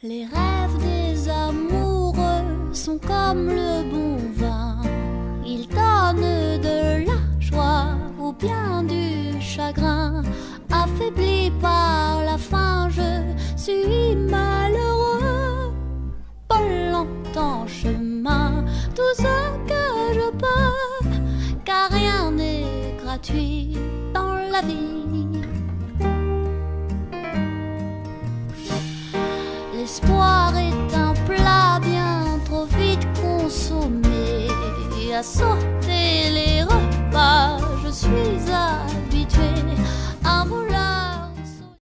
Les rêves des amoureux sont comme le bon vin. Ils donnent de la joie ou bien du chagrin. Affaibli par la faim, je suis malheureux. Volant en chemin tout ce que je peux, car rien n'est gratuit dans la vie. L'espoir est un plat bien trop vite consommé, assommé